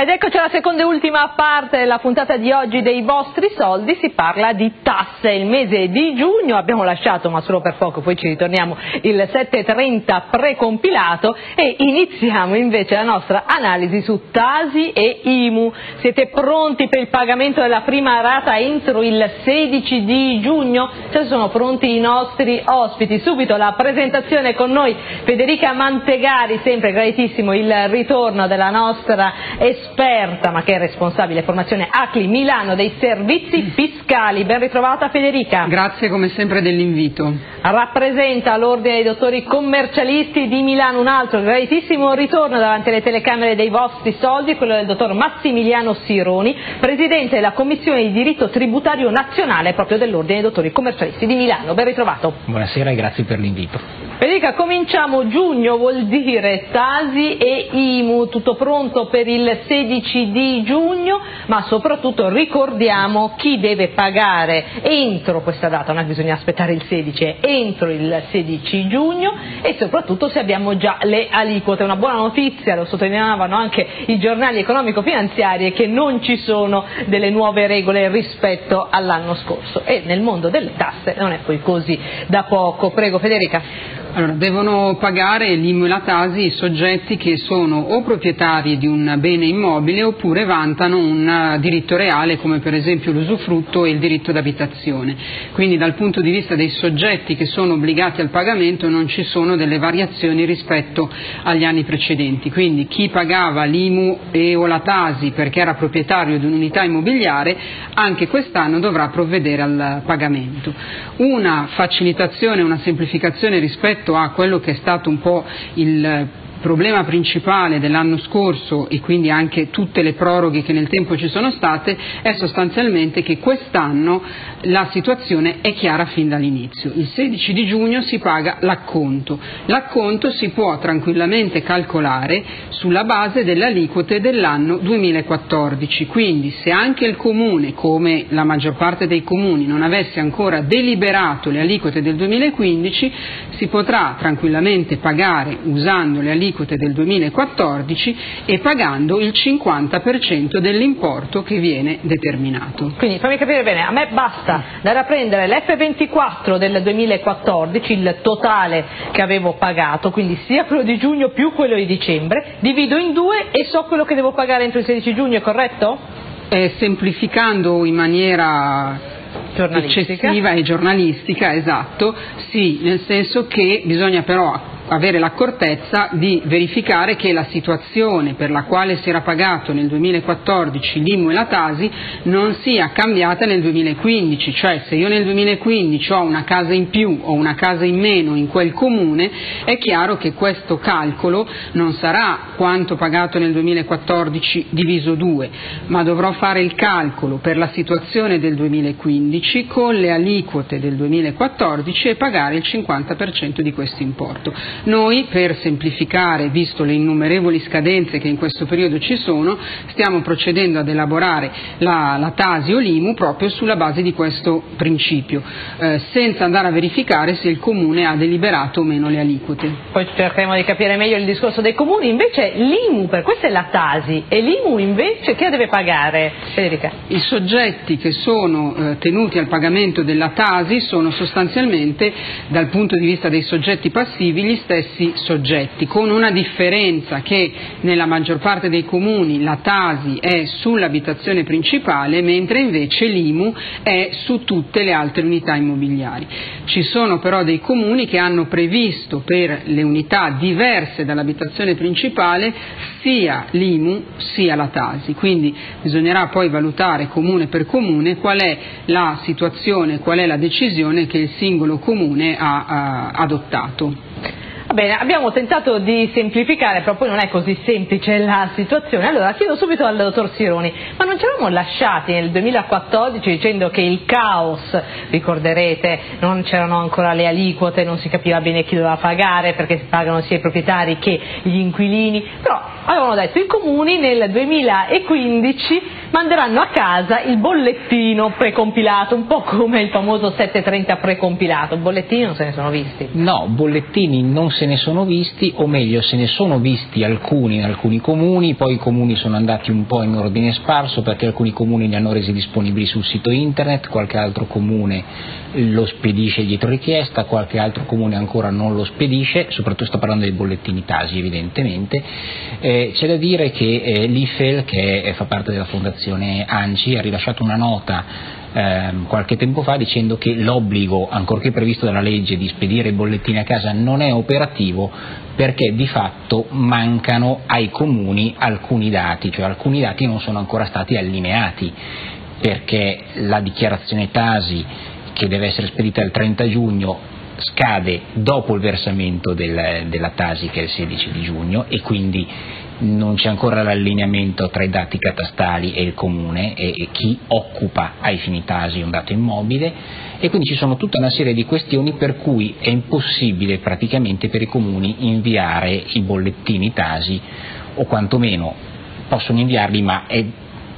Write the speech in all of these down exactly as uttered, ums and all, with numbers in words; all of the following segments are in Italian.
Ed eccoci alla seconda e ultima parte della puntata di oggi dei vostri soldi. Si parla di tasse. Il mese di giugno abbiamo lasciato, ma solo per poco, poi ci ritorniamo, il sette trenta precompilato e iniziamo invece la nostra analisi su Tasi e I M U. Siete pronti per il pagamento della prima rata entro il sedici di giugno? Se sono pronti i nostri ospiti. Subito la presentazione con noi, Federica Mantegari, sempre graditissimo il ritorno della nostra esperta, ma che è responsabile formazione A C L I Milano dei servizi fiscali. Ben ritrovata Federica. Grazie come sempre dell'invito. Rappresenta l'Ordine dei Dottori Commercialisti di Milano un altro graditissimo ritorno davanti alle telecamere dei vostri soldi, quello del dottor Massimiliano Sironi, presidente della Commissione di Diritto Tributario Nazionale proprio dell'Ordine dei Dottori Commercialisti di Milano. Ben ritrovato. Buonasera e grazie per l'invito. Federica, cominciamo. Giugno vuol dire Tasi e I M U, tutto pronto per il sedici di giugno, ma soprattutto ricordiamo chi deve pagare entro questa data, non bisogna aspettare il sedici, entro il sedici giugno, e soprattutto se abbiamo già le aliquote. Una buona notizia, lo sottolineavano anche i giornali economico-finanziari, è che non ci sono delle nuove regole rispetto all'anno scorso, e nel mondo delle tasse non è poi così da poco. Prego Federica. Allora, devono pagare l'I M U e la Tasi i soggetti che sono o proprietari di un bene immobile oppure vantano un diritto reale, come per esempio l'usufrutto e il diritto d'abitazione. Quindi dal punto di vista dei soggetti che sono obbligati al pagamento non ci sono delle variazioni rispetto agli anni precedenti. Quindi chi pagava l'I M U e o la Tasi perché era proprietario di un'unità immobiliare anche quest'anno dovrà provvedere al pagamento. Una facilitazione, una semplificazione rispetto a quello che è stato un po' il problema principale dell'anno scorso, e quindi anche tutte le proroghe che nel tempo ci sono state, è sostanzialmente che quest'anno la situazione è chiara fin dall'inizio. Il sedici di giugno si paga l'acconto. L'acconto si può tranquillamente calcolare sulla base delle aliquote dell'anno duemilaquattordici, quindi se anche il Comune, come la maggior parte dei comuni, non avesse ancora deliberato le aliquote del duemilaquindici, si potrà tranquillamente pagare usando le aliquote del duemilaquattordici e pagando il cinquanta per cento dell'importo che viene determinato. Quindi fammi capire bene, a me basta andare a prendere l'F ventiquattro del duemilaquattordici, il totale che avevo pagato, quindi sia quello di giugno più quello di dicembre, divido in due e so quello che devo pagare entro il sedici giugno, è corretto? Eh, semplificando in maniera eccessiva e giornalistica, esatto, sì, nel senso che bisogna però avere l'accortezza di verificare che la situazione per la quale si era pagato nel duemilaquattordici l'I M U e la Tasi non sia cambiata nel duemilaquindici, cioè se io nel duemilaquindici ho una casa in più o una casa in meno in quel comune, è chiaro che questo calcolo non sarà quanto pagato nel duemilaquattordici diviso due, ma dovrò fare il calcolo per la situazione del duemilaquindici con le aliquote del duemilaquattordici e pagare il cinquanta per cento di questo importo. Noi, per semplificare, visto le innumerevoli scadenze che in questo periodo ci sono, stiamo procedendo ad elaborare la, la Tasi o l'I M U proprio sulla base di questo principio, eh, senza andare a verificare se il Comune ha deliberato o meno le aliquote. Poi cercheremo di capire meglio il discorso dei comuni. Invece l'I M U, per questa è la Tasi, e l'I M U invece che deve pagare, Federica? I soggetti che sono eh, tenuti al pagamento della Tasi sono sostanzialmente, dal punto di vista dei soggetti passivi, gli stessi soggetti, con una differenza che nella maggior parte dei comuni la Tasi è sull'abitazione principale, mentre invece l'I M U è su tutte le altre unità immobiliari. Ci sono però dei comuni che hanno previsto per le unità diverse dall'abitazione principale sia l'I M U sia la Tasi, quindi bisognerà poi valutare comune per comune qual è la situazione, qual è la decisione che il singolo comune ha, ha adottato. Va bene, abbiamo tentato di semplificare, però poi non è così semplice la situazione. Allora chiedo subito al dottor Sironi, ma non ci eravamo lasciati nel duemilaquattordici dicendo che il caos, ricorderete, non c'erano ancora le aliquote, non si capiva bene chi doveva pagare perché si pagano sia i proprietari che gli inquilini, però avevano detto i comuni nel duemilaquindici manderanno a casa il bollettino precompilato, un po' come il famoso settecentotrenta precompilato. Bollettini non se ne sono visti? No, bollettini non se ne sono visti, o meglio se ne sono visti alcuni in alcuni comuni, poi i comuni sono andati un po' in ordine sparso perché alcuni comuni li hanno resi disponibili sul sito internet, qualche altro comune lo spedisce dietro richiesta, qualche altro comune ancora non lo spedisce, soprattutto sto parlando dei bollettini Tasi evidentemente. Eh, c'è da dire che eh, l'I F E L, che è, fa parte della fondazione ANCI, ha rilasciato una nota eh, qualche tempo fa dicendo che l'obbligo, ancorché previsto dalla legge, di spedire i bollettini a casa non è operativo perché di fatto mancano ai comuni alcuni dati, cioè alcuni dati non sono ancora stati allineati, perché la dichiarazione Tasi, che deve essere spedita il trenta giugno, scade dopo il versamento del, della Tasi, che è il sedici di giugno, e quindi non c'è ancora l'allineamento tra i dati catastali e il comune e, e chi occupa ai fini Tasi un dato immobile, e quindi ci sono tutta una serie di questioni per cui è impossibile praticamente per i comuni inviare i bollettini Tasi, o quantomeno possono inviarli, ma è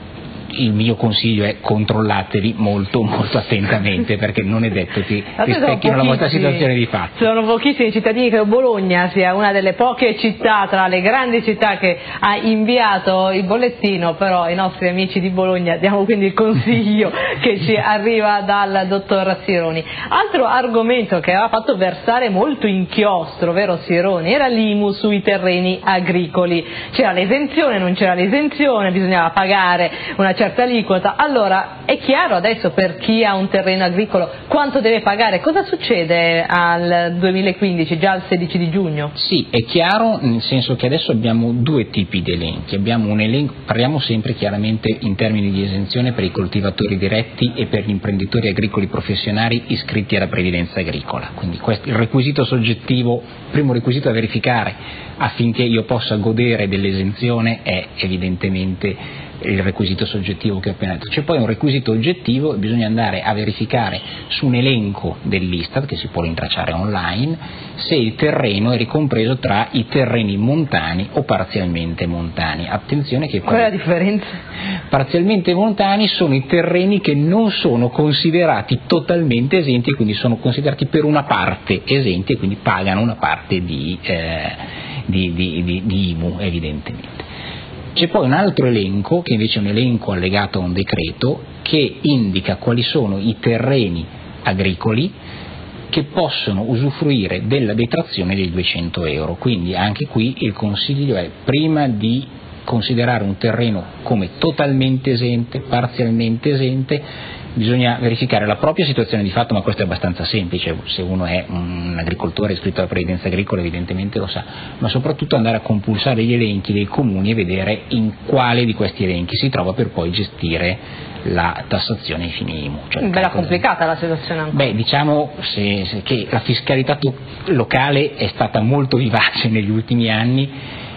il mio consiglio è controllateli molto molto attentamente, perché non è detto che rispecchino la vostra situazione di fatto. Sono pochissimi cittadini, credo Bologna sia una delle poche città tra le grandi città che ha inviato il bollettino, però ai nostri amici di Bologna diamo quindi il consiglio che ci arriva dal dottor Sironi. Altro argomento che aveva fatto versare molto inchiostro, vero Sironi, era l'I M U sui terreni agricoli. C'era l'esenzione, non c'era l'esenzione, bisognava pagare una certa aliquota. Allora è chiaro adesso per chi ha un terreno agricolo quanto deve pagare? Cosa succede al duemilaquindici, già al sedici di giugno? Sì, è chiaro, nel senso che adesso abbiamo due tipi di elenchi. Abbiamo un elenco, parliamo sempre chiaramente in termini di esenzione per i coltivatori diretti e per gli imprenditori agricoli professionali iscritti alla previdenza agricola. Quindi questo, il requisito soggettivo, il primo requisito da verificare affinché io possa godere dell'esenzione è evidentemente il requisito soggettivo che ho appena detto. C'è poi un requisito oggettivo e bisogna andare a verificare su un elenco dell'Istat, che si può rintracciare online, se il terreno è ricompreso tra i terreni montani o parzialmente montani. Attenzione che qual è la differenza? Parzialmente montani sono i terreni che non sono considerati totalmente esenti e quindi sono considerati per una parte esenti e quindi pagano una parte di, eh, di, di, di, di I M U evidentemente. C'è poi un altro elenco, che invece è un elenco allegato a un decreto, che indica quali sono i terreni agricoli che possono usufruire della detrazione dei duecento euro. Quindi anche qui il consiglio è, prima di considerare un terreno come totalmente esente, parzialmente esente, bisogna verificare la propria situazione di fatto, ma questo è abbastanza semplice, se uno è un agricoltore iscritto alla previdenza agricola evidentemente lo sa, ma soprattutto andare a compulsare gli elenchi dei comuni e vedere in quale di questi elenchi si trova per poi gestire la tassazione ai fini I M U. Cioè, bella complicata la situazione ancora. Beh, diciamo se, se che la fiscalità locale è stata molto vivace negli ultimi anni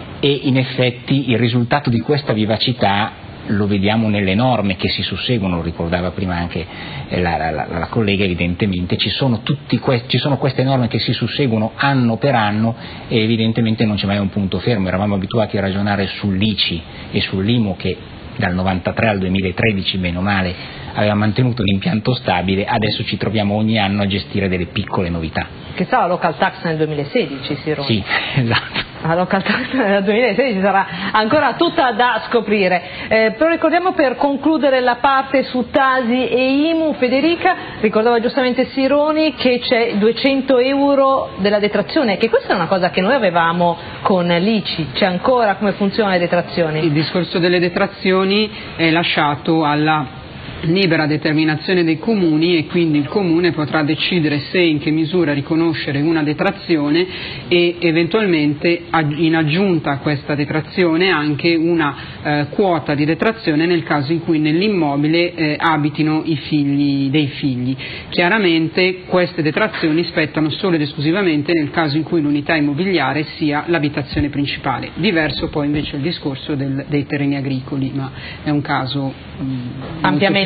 e in effetti il risultato di questa vivacità lo vediamo nelle norme che si susseguono, lo ricordava prima anche la, la, la, la collega, evidentemente ci sono, tutti que- ci sono queste norme che si susseguono anno per anno e evidentemente non c'è mai un punto fermo. Eravamo abituati a ragionare sull'I C I e sull'I M U che dal novantatré al duemilatredici bene o male aveva mantenuto un impianto stabile, adesso ci troviamo ogni anno a gestire delle piccole novità. Che sarà la local tax nel duemilasedici, Sironi? Sì, esatto. La local tax nel duemilasedici sarà ancora tutta da scoprire. Eh, però ricordiamo, per concludere la parte su Tasi e I M U, Federica, ricordava giustamente Sironi che c'è duecento euro della detrazione, che questa è una cosa che noi avevamo con l'I C I, c'è ancora? Come funziona le detrazioni? Il discorso delle detrazioni è lasciato alla libera determinazione dei comuni e quindi il comune potrà decidere se e in che misura riconoscere una detrazione e eventualmente in aggiunta a questa detrazione anche una eh, quota di detrazione nel caso in cui nell'immobile eh, abitino i figli dei figli. Chiaramente queste detrazioni spettano solo ed esclusivamente nel caso in cui l'unità immobiliare sia l'abitazione principale. Diverso poi invece il discorso del, dei terreni agricoli, ma è un caso mh, ampiamente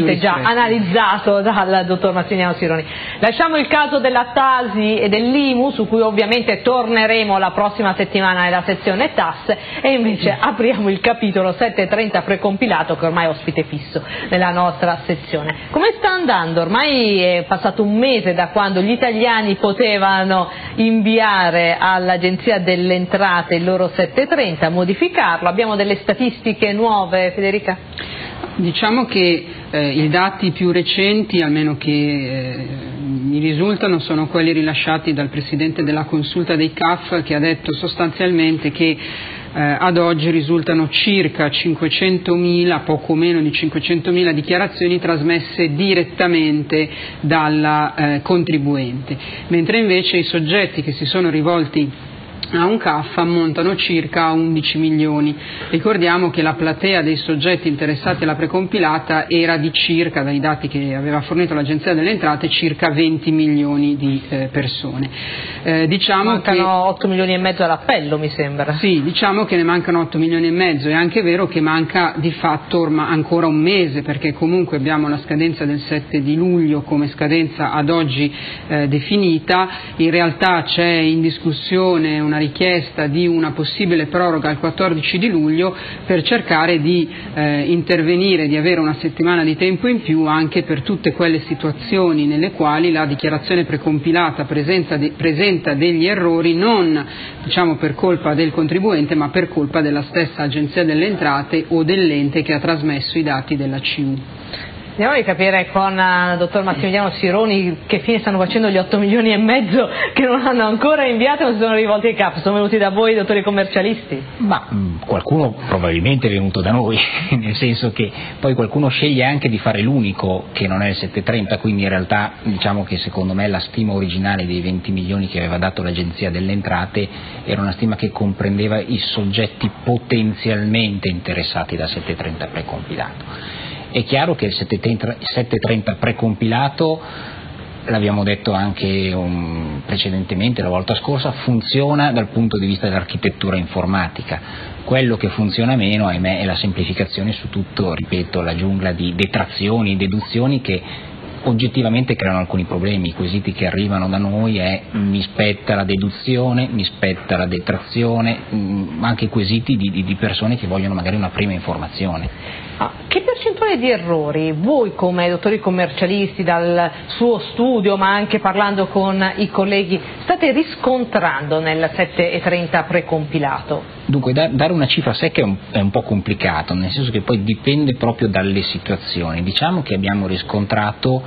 sicuramente già analizzato dal dottor Massimiliano Sironi. Lasciamo il caso della Tasi e dell'I M U, su cui ovviamente torneremo la prossima settimana nella sezione tasse, e invece apriamo il capitolo sette e trenta precompilato, che ormai è ospite fisso nella nostra sezione. Come sta andando? Ormai è passato un mese da quando gli italiani potevano inviare all'Agenzia delle Entrate il loro sette e trenta, modificarlo. Abbiamo delle statistiche nuove, Federica? Diciamo che eh, i dati più recenti, almeno che eh, mi risultano, sono quelli rilasciati dal Presidente della Consulta dei C A F, che ha detto sostanzialmente che eh, ad oggi risultano circa cinquecentomila, poco meno di cinquecentomila dichiarazioni trasmesse direttamente dal eh, contribuente, mentre invece i soggetti che si sono rivolti a un C A F ammontano circa a undici milioni. Ricordiamo che la platea dei soggetti interessati alla precompilata era di circa, dai dati che aveva fornito l'Agenzia delle Entrate, circa venti milioni di eh, persone. Eh, diciamo mancano che, otto milioni e mezzo all'appello, mi sembra. Sì, diciamo che ne mancano otto milioni e mezzo. È anche vero che manca di fatto ormai ancora un mese, perché comunque abbiamo la scadenza del sette di luglio come scadenza ad oggi eh, definita. In realtà c'è in discussione una richiesta di una possibile proroga al quattordici di luglio per cercare di eh, intervenire, di avere una settimana di tempo in più anche per tutte quelle situazioni nelle quali la dichiarazione precompilata presenta, de, presenta degli errori non, diciamo, per colpa del contribuente, ma per colpa della stessa Agenzia delle Entrate o dell'ente che ha trasmesso i dati della C U. Andiamo a capire con il dottor Massimiliano Sironi che fine stanno facendo gli otto milioni e mezzo che non hanno ancora inviato e non si sono rivolti ai C A F. Sono venuti da voi, dottori commercialisti? Ma mh, qualcuno probabilmente è venuto da noi, nel senso che poi qualcuno sceglie anche di fare l'unico che non è il sette e trenta, quindi in realtà diciamo che secondo me la stima originale dei venti milioni che aveva dato l'Agenzia delle Entrate era una stima che comprendeva i soggetti potenzialmente interessati da sette e trenta precompilato. È chiaro che il sette e trenta precompilato, l'abbiamo detto anche um, precedentemente la volta scorsa, funziona dal punto di vista dell'architettura informatica. Quello che funziona meno, ahimè, è la semplificazione su tutto, ripeto, la giungla di detrazioni, deduzioni che oggettivamente creano alcuni problemi. I quesiti che arrivano da noi è mi spetta la deduzione, mi spetta la detrazione, ma anche quesiti di, di persone che vogliono magari una prima informazione. Ah, che percentuale di errori voi come dottori commercialisti dal suo studio, ma anche parlando con i colleghi, state riscontrando nel sette e trenta precompilato? Dunque da, dare una cifra secca è un, è un po' complicato, nel senso che poi dipende proprio dalle situazioni. Diciamo che abbiamo riscontrato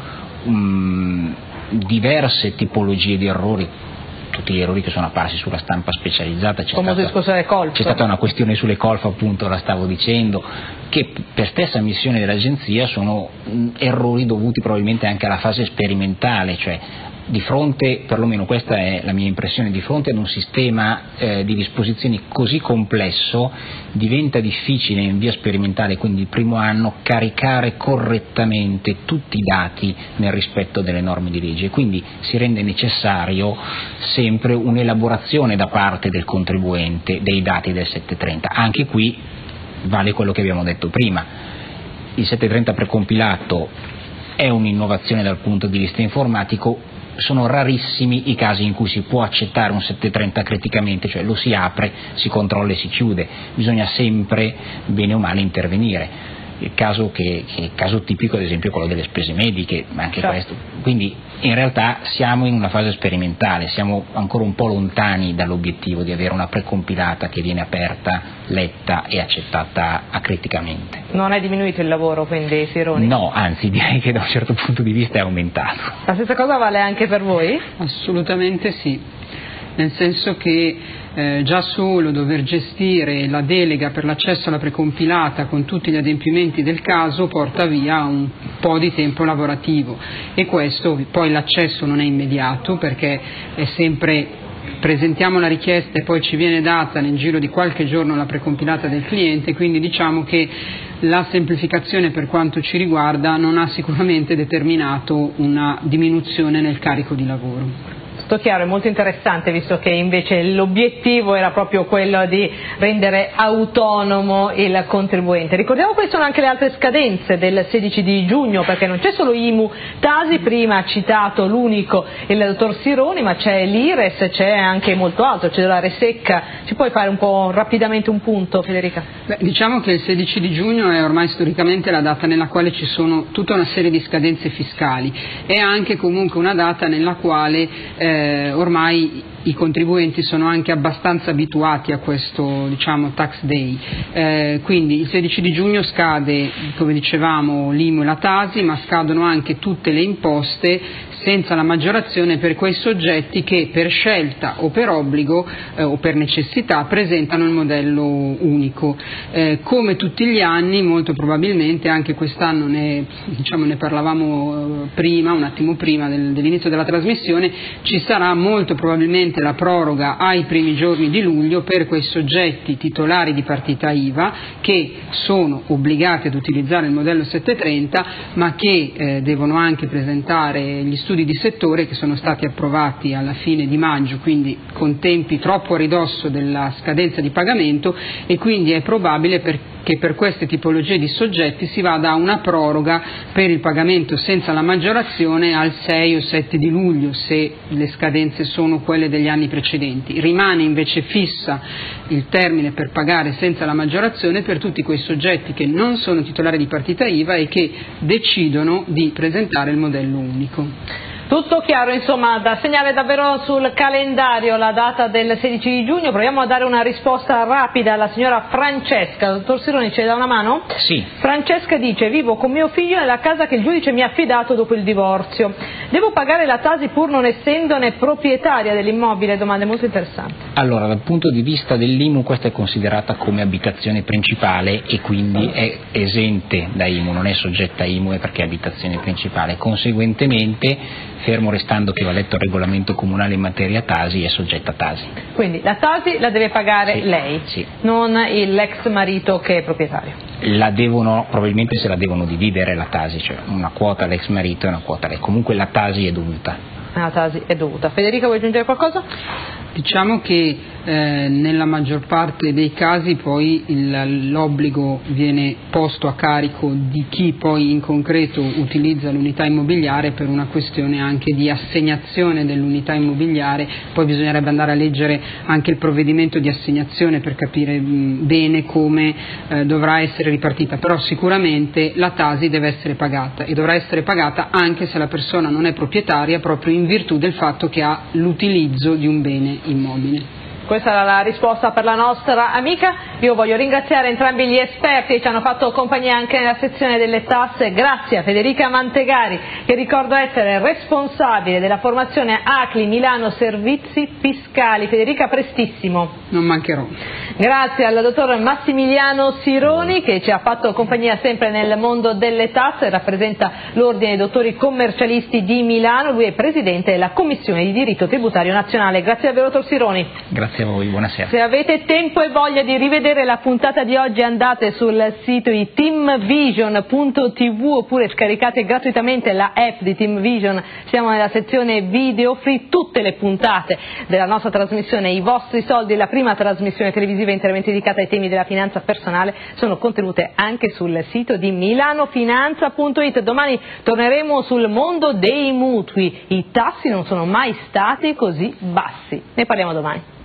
um, diverse tipologie di errori, tutti gli errori che sono apparsi sulla stampa specializzata. C'è Come stata, discorso delle colf. C'è stata una questione sulle colf, appunto, la stavo dicendo, che per stessa missione dell'agenzia sono mh, errori dovuti probabilmente anche alla fase sperimentale, cioè di fronte, perlomeno questa è la mia impressione, di fronte ad un sistema eh, di disposizioni così complesso diventa difficile in via sperimentale, quindi il primo anno, caricare correttamente tutti i dati nel rispetto delle norme di legge, quindi si rende necessario sempre un'elaborazione da parte del contribuente dei dati del sette e trenta. Anche qui vale quello che abbiamo detto prima, il sette e trenta precompilato è un'innovazione dal punto di vista informatico. Sono rarissimi i casi in cui si può accettare un sette e trenta criticamente, cioè lo si apre, si controlla e si chiude, bisogna sempre bene o male intervenire. Il caso, che, che il caso tipico ad esempio è quello delle spese mediche, ma anche certo. questo. Quindi in realtà siamo in una fase sperimentale, siamo ancora un po' lontani dall'obiettivo di avere una precompilata che viene aperta, letta e accettata acriticamente. Non è diminuito il lavoro quindi, Sironi? No, anzi direi che da un certo punto di vista è aumentato. La stessa cosa vale anche per voi? Assolutamente sì, nel senso che Eh, già solo dover gestire la delega per l'accesso alla precompilata con tutti gli adempimenti del caso porta via un po' di tempo lavorativo, e questo poi l'accesso non è immediato, perché è sempre presentiamo la richiesta e poi ci viene data nel giro di qualche giorno la precompilata del cliente, quindi diciamo che la semplificazione per quanto ci riguarda non ha sicuramente determinato una diminuzione nel carico di lavoro. Tutto chiaro, è molto interessante, visto che invece l'obiettivo era proprio quello di rendere autonomo il contribuente. Ricordiamo quali sono anche le altre scadenze del sedici di giugno, perché non c'è solo I M U Tasi, prima ha citato l'unico il dottor Sironi, ma c'è l'I R E S, c'è anche molto altro, c'è la Resecca. Ci puoi fare un po' rapidamente un punto, Federica? Beh, diciamo che il sedici di giugno è ormai storicamente la data nella quale ci sono tutta una serie di scadenze fiscali, è anche comunque una data nella quale eh, Eh, ormai i contribuenti sono anche abbastanza abituati a questo, diciamo, tax day, eh, quindi il sedici di giugno scade, come dicevamo, l'I M U e la Tasi, ma scadono anche tutte le imposte senza la maggiorazione per quei soggetti che per scelta o per obbligo eh, o per necessità presentano il modello unico. Eh, come tutti gli anni, molto probabilmente anche quest'anno ne, diciamo, ne parlavamo prima, un attimo prima del, dell'inizio della trasmissione, ci sarà molto probabilmente la proroga ai primi giorni di luglio per quei soggetti titolari di partita I V A che sono obbligati ad utilizzare il modello settecentotrenta, ma che eh, devono anche presentare gli studi di settore che sono stati approvati alla fine di maggio, quindi con tempi troppo a ridosso della scadenza di pagamento, e quindi è probabile per, che per queste tipologie di soggetti si vada a una proroga per il pagamento senza la maggiorazione al sei o sette di luglio, se le scadenze sono quelle degli anni precedenti. Rimane invece fissa il termine per pagare senza la maggiorazione per tutti quei soggetti che non sono titolari di partita I V A e che decidono di presentare il modello unico. Tutto chiaro, insomma, da segnare davvero sul calendario la data del sedici di giugno. Proviamo a dare una risposta rapida alla signora Francesca. Dottor Sironi, ce le dà una mano? Sì. Francesca dice: vivo con mio figlio nella casa che il giudice mi ha affidato dopo il divorzio. Devo pagare la Tasi pur non essendone proprietaria dell'immobile? Domande molto interessanti. Allora, dal punto di vista dell'I M U questa è considerata come abitazione principale e quindi è esente da I M U, non è soggetta a I M U perché è abitazione principale. Conseguentemente, fermo restando che va letto il regolamento comunale in materia Tasi, è soggetta a Tasi. Quindi la Tasi la deve pagare sì, lei, sì. non l'ex marito che è proprietario. La devono, probabilmente se la devono dividere la Tasi, cioè una quota l'ex marito e una quota lei. Comunque la Tasi è dovuta. La Tasi è dovuta. Federica, vuoi aggiungere qualcosa? Diciamo che eh, nella maggior parte dei casi poi il, l'obbligo viene posto a carico di chi poi in concreto utilizza l'unità immobiliare per una questione anche di assegnazione dell'unità immobiliare. Poi bisognerebbe andare a leggere anche il provvedimento di assegnazione per capire mh, bene come eh, dovrà essere ripartita, però sicuramente la Tasi deve essere pagata e dovrà essere pagata anche se la persona non è proprietaria, proprio in virtù del fatto che ha l'utilizzo di un bene immobile. Questa era la risposta per la nostra amica. Io voglio ringraziare entrambi gli esperti che ci hanno fatto compagnia anche nella sezione delle tasse. Grazie a Federica Mantegari, che ricordo essere responsabile della formazione A C L I Milano Servizi Fiscali. Federica, prestissimo. Non mancherò. Grazie al dottor Massimiliano Sironi, che ci ha fatto compagnia sempre nel mondo delle tasse, rappresenta l'Ordine dei Dottori Commercialisti di Milano. Lui è presidente della Commissione di Diritto Tributario Nazionale. Grazie davvero, dottor Sironi. Grazie a voi, buonasera. Se avete tempo e voglia di rivedere la puntata di oggi, andate sul sito di teamvision punto tivù oppure scaricate gratuitamente la app di TeamVision. Siamo nella sezione video free. Tutte le puntate della nostra trasmissione I vostri soldi, la prima trasmissione televisiva interamente dedicata ai temi della finanza personale, sono contenute anche sul sito di milanofinanza punto it. Domani torneremo sul mondo dei mutui. I tassi non sono mai stati così bassi. Ne parliamo domani.